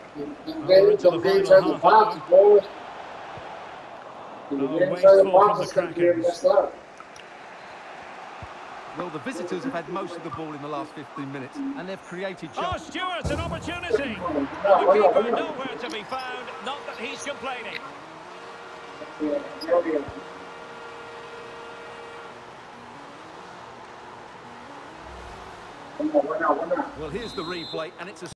We're into the final half. Oh, wasteful from the Krakens. Well, the visitors have had most of the ball in the last 15 minutes, and they've created chances. Oh, Stewart, an opportunity. And the keeper nowhere to be found. Not that he's complaining. Well, here's the replay, and it's a